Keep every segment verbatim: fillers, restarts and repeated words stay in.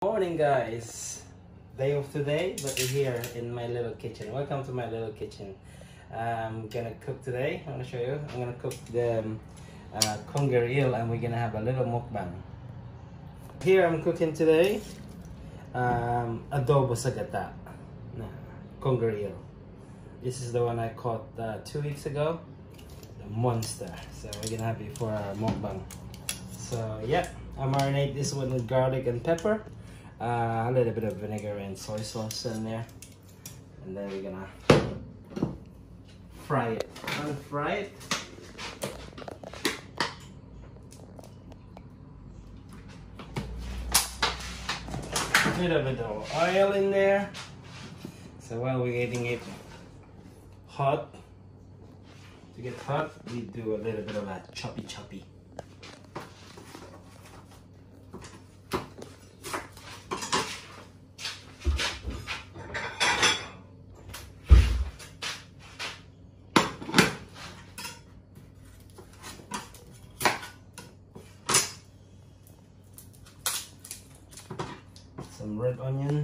Morning guys, day of today, but we're here in my little kitchen. Welcome to my little kitchen. I'm gonna cook today. I'm gonna show you. I'm gonna cook the um, uh, conger eel, and we're gonna have a little mukbang. Here I'm cooking today um, adobo sa gata, nah, conger eel. This is the one I caught uh, two weeks ago, the monster. So we're gonna have it for our mukbang. So yeah, I marinate this one with garlic and pepper. Uh, a little bit of vinegar and soy sauce in there, and then we're gonna fry it. Unfry it. A bit of it of oil in there. So while we're getting it hot, to get hot, we do a little bit of a choppy choppy. Some red onion.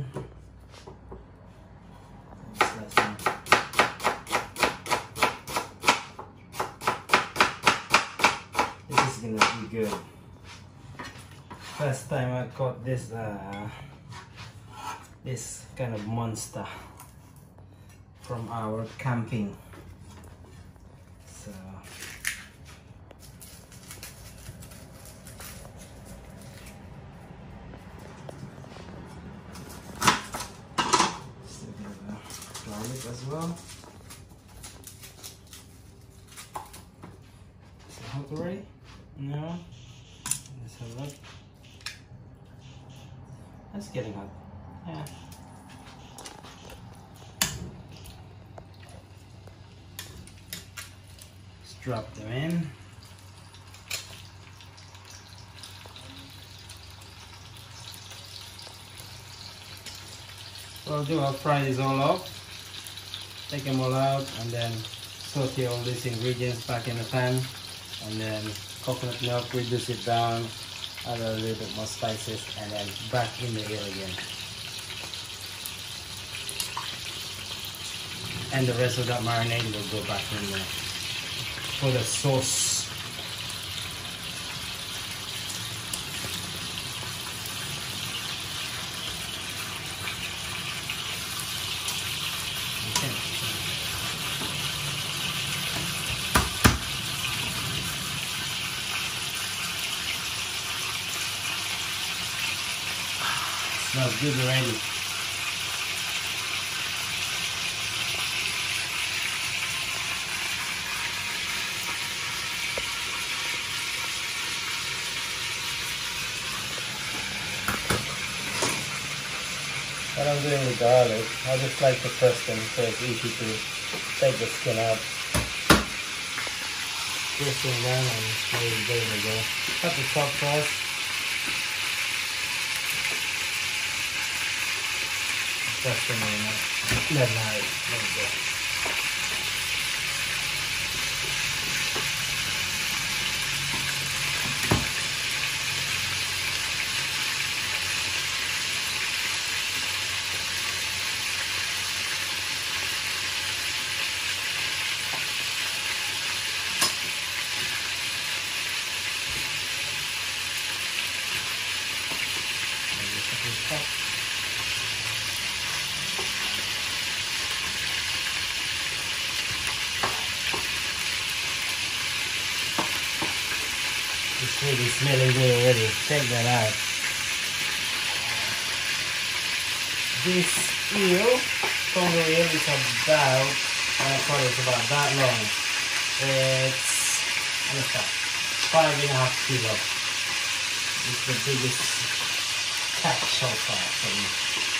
This is gonna be good. First time I caught this uh, this kind of monster from our camping. So garlic as well. Is it hot already? No. Let's have a look. That's getting hot. Yeah. Just drop them in. What I'll do, I'll fry this all up. Take them all out and then saute all these ingredients back in the pan, and then coconut milk, reduce it down, add a little bit more spices, and then back in the eel again. And the rest of that marinade will go back in there for the sauce. Smells good already. What I'm doing with garlic, I just like to press them so it's easy to take the skin out. Press them down and there we go. Cut the top first. Press them in, then I let it go. This food is smelling good already. Check that out. This eel, conger eel, is about, I call it about that long. It's, what's that? Five and a half kilo. It's the biggest catch so far for me.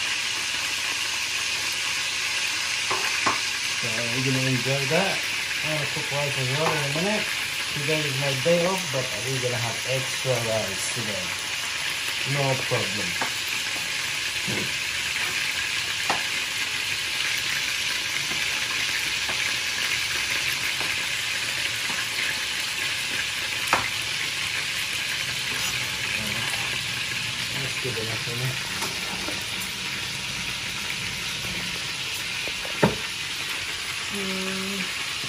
So we're gonna enjoy that. I'm gonna cook rice as well in a minute. Today is my day off, but we're gonna have extra rice today. No problem. That's good enough for me. Mm.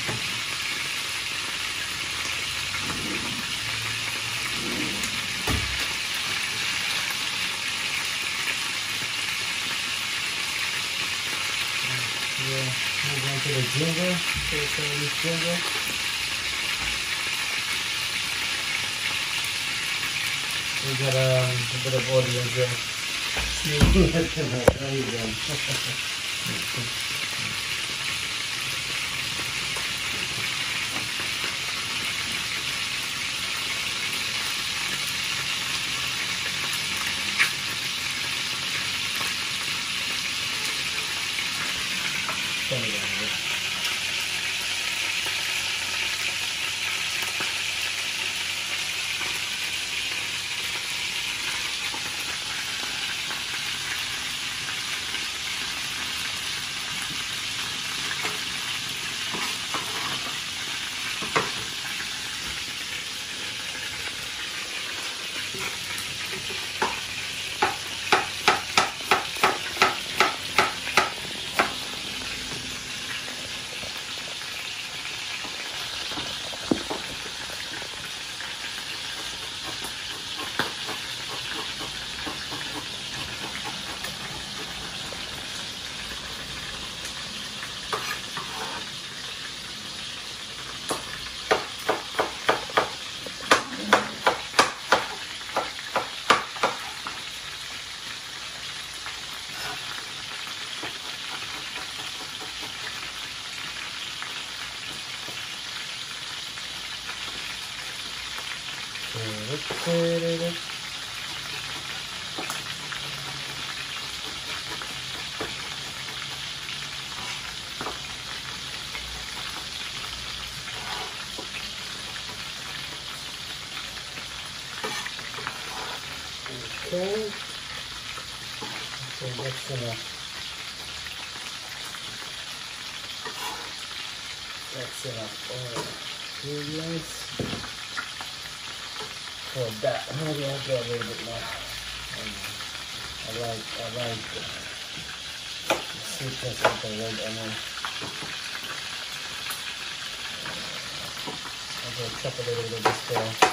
Yeah, move on to the ginger. Take some of this ginger. We got um, a bit of audience there. Sneaking at the back. There you go. Turn it on, yeah. Okay. So that's enough. That's enough oil. Ingredients. For that, maybe I'll get a little bit more. Um, I like, I like uh, the sweetness of the red onion. I'm going to chop a little bit of this down.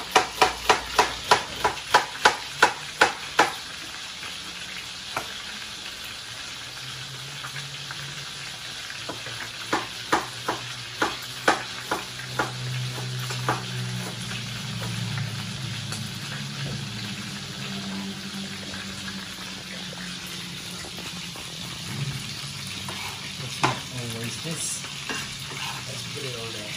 Always this. Let's put it all there.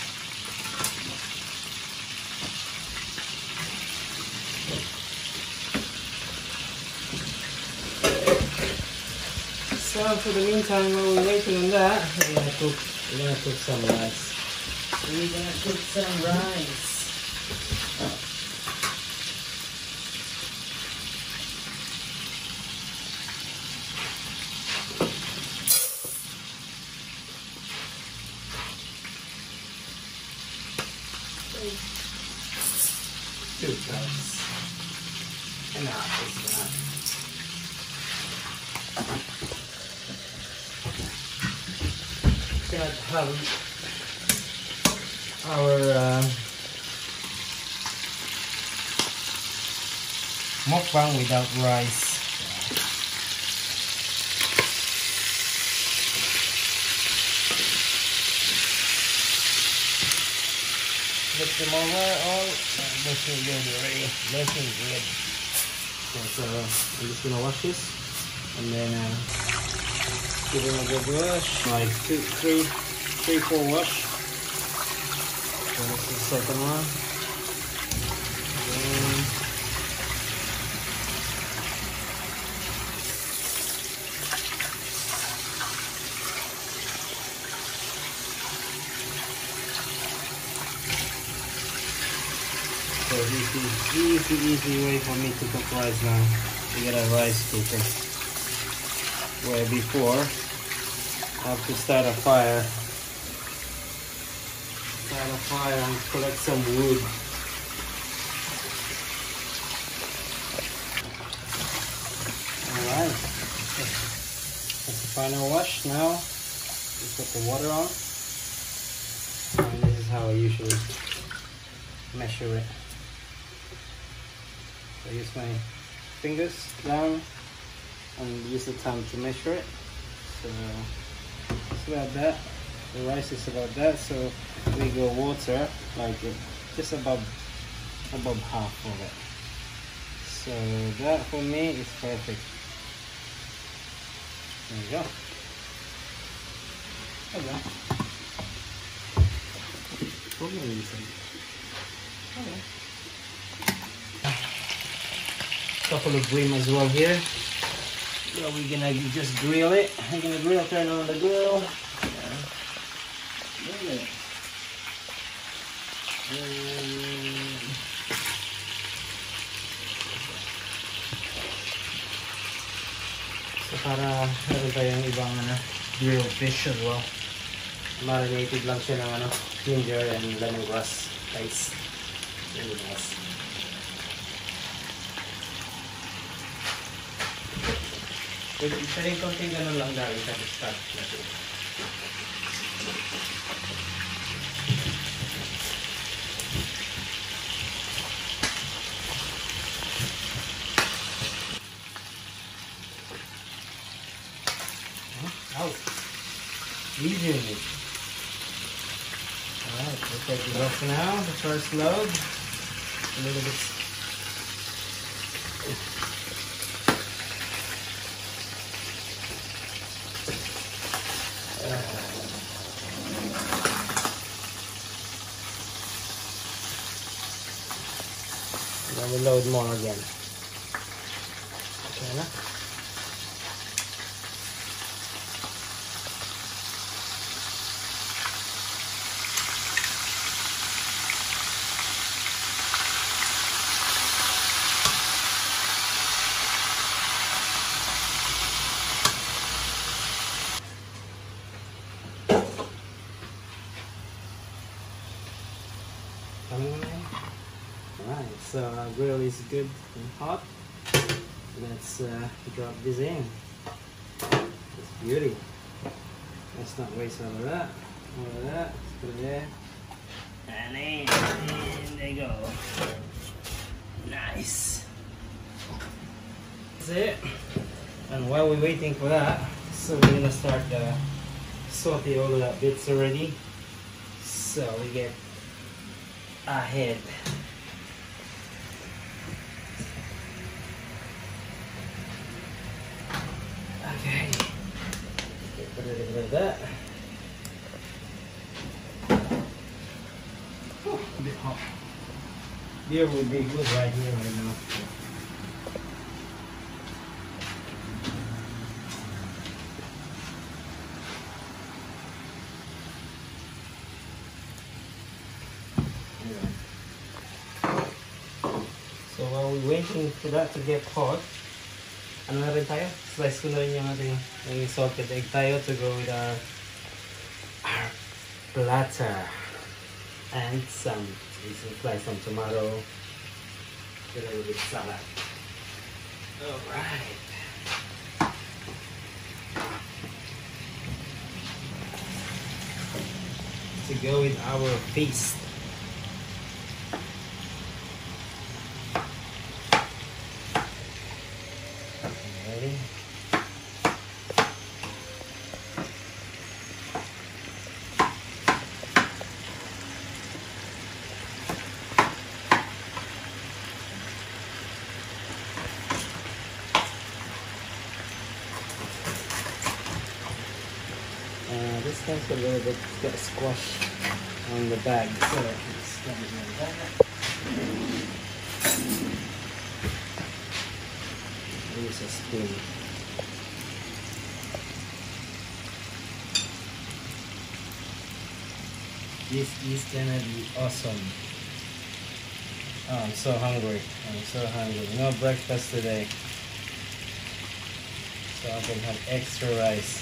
So for the meantime, while we're waiting on that, we're gonna cook. We're gonna cook some rice. We're gonna cook some rice. Two cups. Enough is enough. Cannot have our uh, mukbang without rice. Flip them over all. Looking good already. Looking good. Okay, so I'm just gonna wash this and then uh, give them a good wash. Like two, three, three, four wash. So this is the second one. Then so this is easy, easy way for me to cook rice now. To get a rice cooker. Where before, I have to start a fire. Start a fire and collect some wood. Alright. final wash now. Just put the water on. And this is how I usually measure it. So I use my fingers down and use the tongue to measure it. So it's about that. The rice is about that. So we go water like just above above half of it. So that for me is perfect. There you go. There you go. Okay. Couple of brim as well here. So we're gonna just grill it. I'm gonna grill, turn on the grill. Yeah. So para meron tayong ibang ano, grilled fish as well. Marinated lang siya ng ano, ginger and lemongrass paste. Really nice. Pwede rin konting ganun lang dahil sa start natin. Out. Easy on it. Alright, we'll take it off now. The first load. A little bit. Uh, then we load more again. Okay, na? Alright, so our grill is good and hot. Let's uh, drop this in. It's beauty. Let's not waste all of that. All of that. Let's put it there. And in, in they go. Nice. That's it. And while we're waiting for that, so we're gonna start uh, saute all of that bits already. So we get ahead. Okay, put a little bit of that. Oh, a bit hot. Beer would be good right here right now. So while we're waiting for that to get hot, ano na rin tayo? Slice ko na rin yung ating yung salted egg tayo to go with our, our platter. And some, we can slice some tomato, a little bit salad. Alright. To go with our feast. Ready? Uh, this thing's a little bit got squashed on the bag, so let's get it like that. Use a spoon. This is gonna be awesome. Oh, I'm so hungry. I'm so hungry. No breakfast today, so I can have extra rice.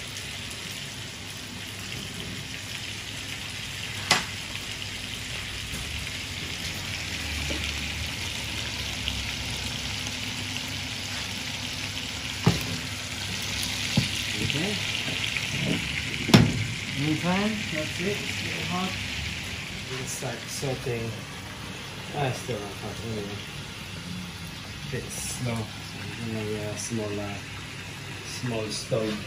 Okay. Meantime, that's it. It's getting hot. We'll start sauteing. Ah, it's still not hot anyway. Bit slow in a uh, small, uh, small stove.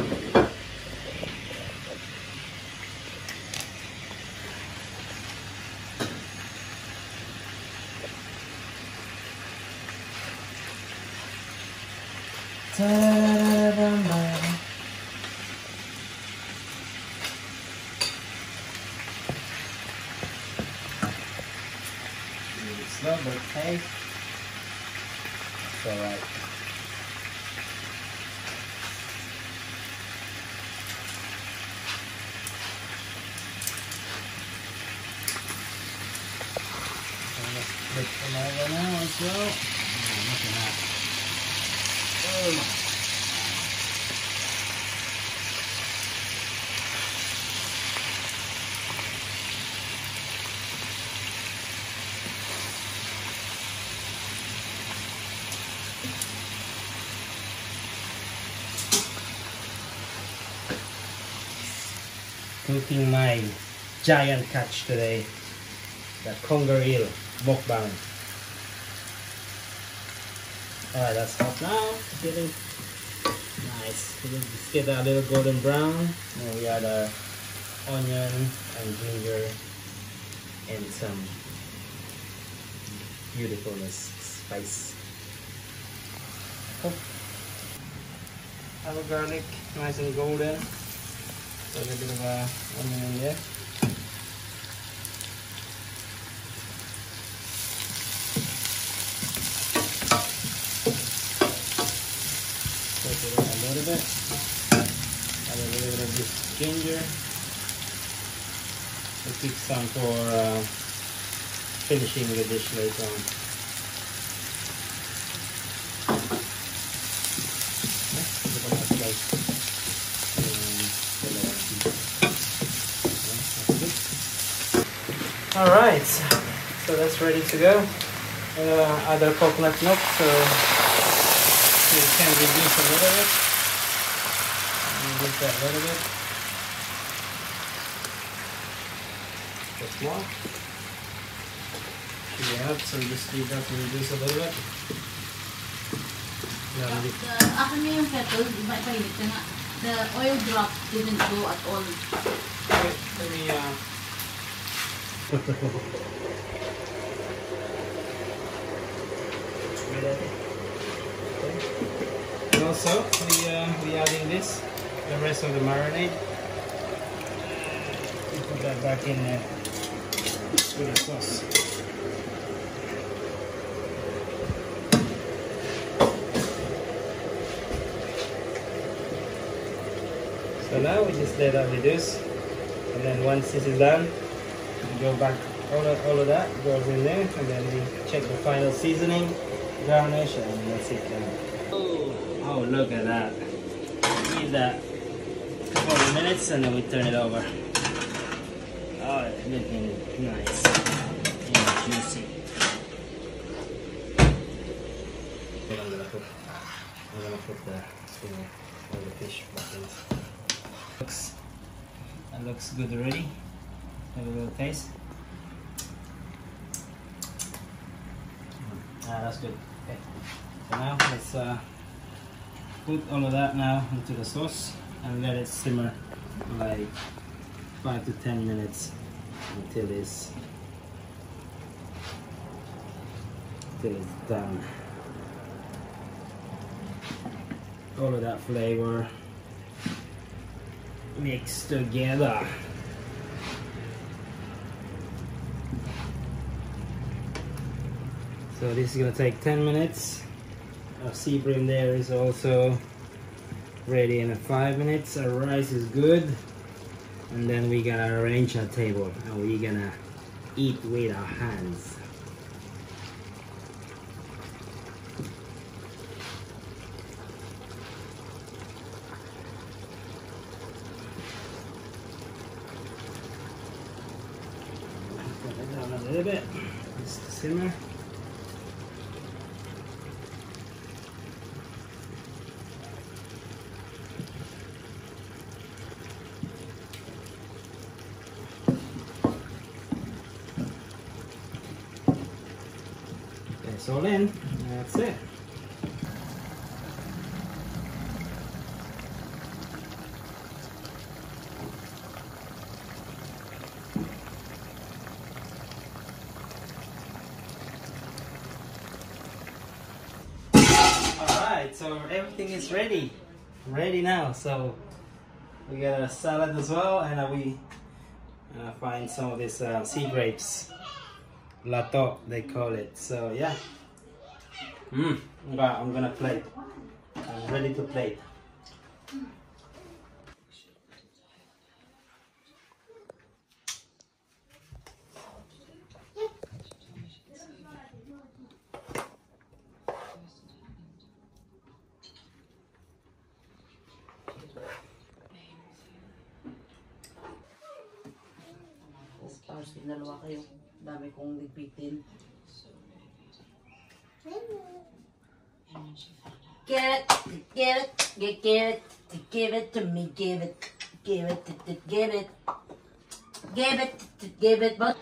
Ta-da-da-da. Slow but hey, it's alright. Let's flip them over now as well. Oh, look at that. Oh. Cooking my giant catch today, the conger eel mukbang. Alright, that's hot now. Getting nice. Let's get that little golden brown. Now we add our onion and ginger and some beautiful spice. Oh. Have a garlic, nice and golden. So a little bit of uh, onion in there. Take it in a little bit. Add a little bit of this ginger. We'll keep some for uh, finishing the dish later on. Alright, so that's ready to go. Uh, other coconut milk, so you can reduce a little bit. Reduce that a little bit. Just more. Yeah, so just leave that to reduce a little bit. Yeah, the after yung kettle, iba ipainit ka na. The oil drop didn't go at all. Wait, let me uh and also we uh, we adding this, the rest of the marinade. We put that back in there with the sauce. So now we just let that reduce, and then once this is done, we go back, all of, all of that goes in there, and then we check the final seasoning, garnish, and that's it. Oh, oh, look at that. Leave that a couple of minutes and then we turn it over. Oh, it's looking nice and juicy. I'm gonna put, I'm gonna put the, you know, all the fish back in. Looks, that looks good already. Have a little taste. Ah, that's good. Okay. So now let's uh, put all of that now into the sauce and let it simmer like five to ten minutes until it's until it's done. All of that flavor mixed together. So this is gonna take ten minutes. Our sea bream there is also ready in five minutes. Our rice is good, and then we gotta arrange our table and we're gonna eat with our hands. Put it down a little bit, just to simmer. It's all in. That's it. Alright, so everything is ready. Ready now. So we got a salad as well, and uh, we uh, find some of these uh, sea grapes. Lato, they call it. So yeah. Mm, I'm gonna plate. I'm ready to plate. Tapos dalawa kayo. Dami kong lipitin. Get it, get it, get, get it, give it to me, give it, give it, give it, give it, give it, but.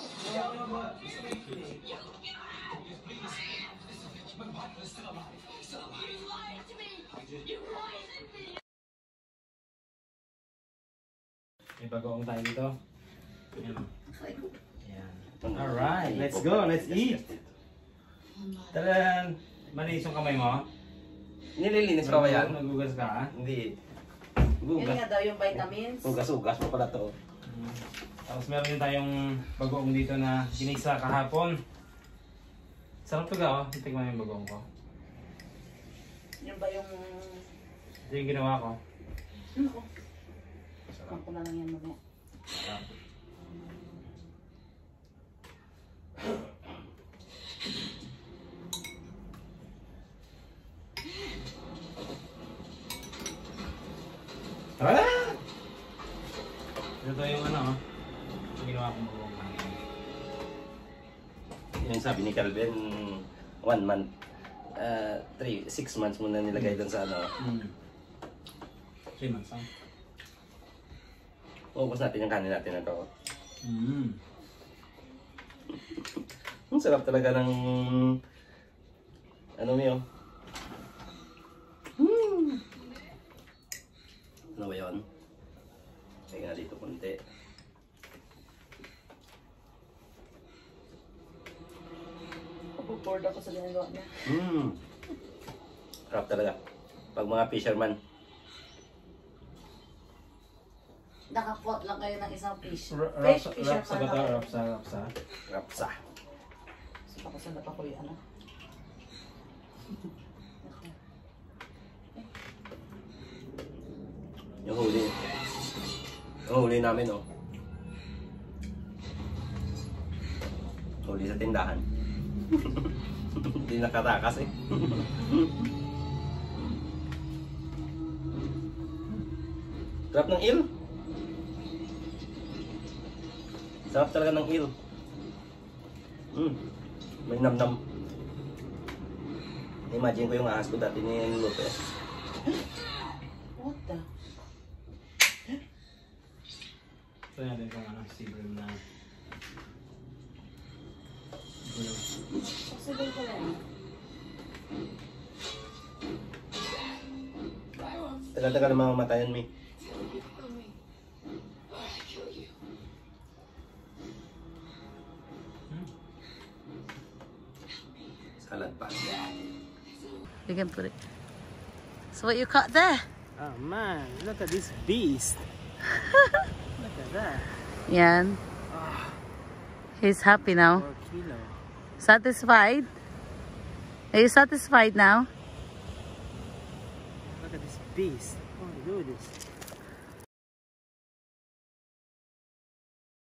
May bagoong tayo dito. Ayan. Alright, let's go, let's eat. Talan, malinis yung kamay mo? Nililinis pa ba yan? Nagugas ka ha? Hindi. Yun nga daw yung vitamins. Ugas-ugas mo pala to. Mm. Tapos meron din tayong bagoong dito na ginisa kahapon. Sarap to ga oh, titigman mo yung bagoong ko. Yun ba yung... Ito yung ginawa ko. Ano ko? Sarap ko na lang yan mamaya. Sarap. Tara! Ito yung ano, yung ginawa kong bagong kanin. Yung sabi ni Calvin, one month, uh, three, six months muna nilagay doon sa ano. Mm. Three months, huh? Ubus natin yung kanin natin na to. Mm. Ang sarap talaga ng, ano mo yun? Hmm. Ano ba yun? Lagyan nga dito konti. Bored ako sa ginagawa niya. Hmm. Sarap talaga. Pag mga fisherman. Nakakot lang kayo ng isang fish. R- Fish, Rapsa, fisher rapsa pa ba na ito? kayo. Rapsa, rapsa. Rapsa. So, pakasanda pa ko yung ano. Yung huli. Yung huli namin, oh. Huli sa tindahan. Hindi nakatakas eh. Sarap ng eel. Sarap talaga ng eel. Mm. May namnam. Imagine ko yung ahas ko dati niluluto eh. What the? Ito natin kung ano, seagram na. Possible ko lang. Tagal-tagal ng mga matayan, Mi. Salad pa. You can put it. So what you cut there? Oh man, look at this beast. Look at that. Yan. Ah, He's happy now. four kilo. Satisfied? Are you satisfied now? Look at this beast. Oh, look at this.